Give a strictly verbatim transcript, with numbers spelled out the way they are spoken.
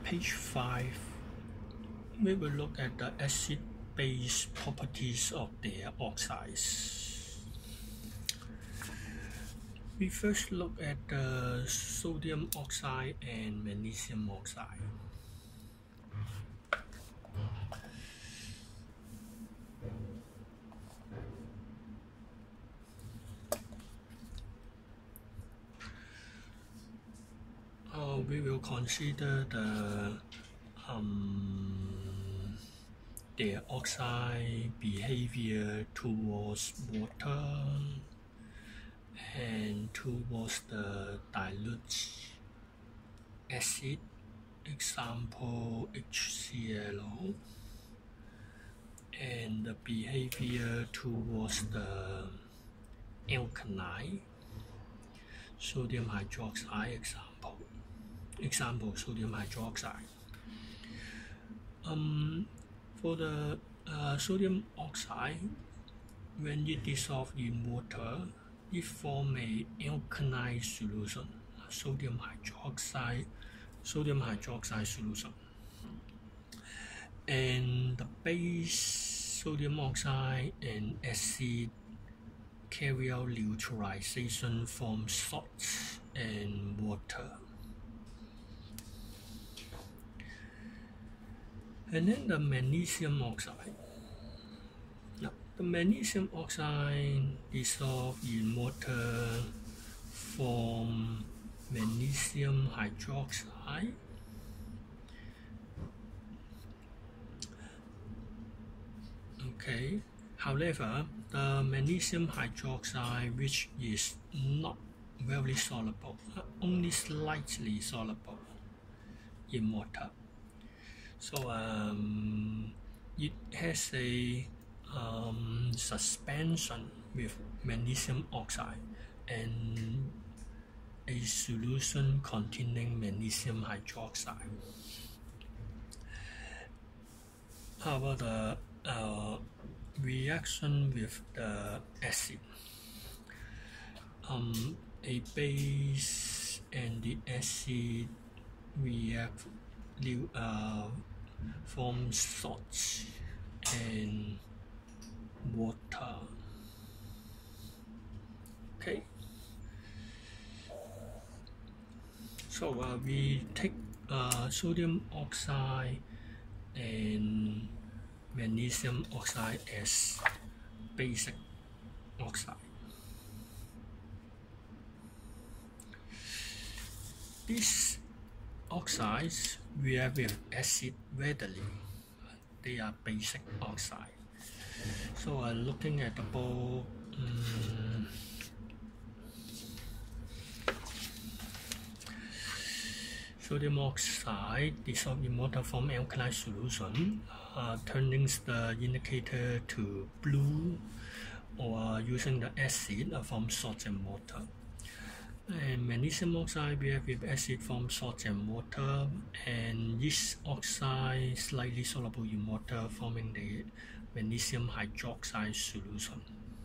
page five, we will look at the acid-base properties of their oxides. We first look at the sodium oxide and magnesium oxide. Uh, we will consider the um, their oxide behavior towards water and towards the dilute acid, example H C l O, and the behavior towards the alkaline, sodium hydroxide, example example sodium hydroxide. Um, for the uh, sodium oxide, when it dissolves in water, it forms a alkaline solution, sodium hydroxide, sodium hydroxide solution. And the base sodium oxide and acid carry out neutralization from salts and water. And then the magnesium oxide. Now, the magnesium oxide dissolved in water form magnesium hydroxide. Okay. However, the magnesium hydroxide, which is not very soluble, only slightly soluble in water. So um, it has a um, suspension with magnesium oxide and a solution containing magnesium hydroxide. How about the uh, reaction with the acid? Um, a base and the acid react uh, form salts and water. Okay, so uh, we take uh, sodium oxide and magnesium oxide as basic oxide. These oxides react with acid readily. They are basic oxide. So uh, looking at the bowl, um, sodium oxide dissolved in water form alkaline solution, uh, turning the indicator to blue, or using the acid uh, from salt and water. And magnesium oxide react with acid from salt and water, and this oxide slightly soluble in water, forming the magnesium hydroxide solution.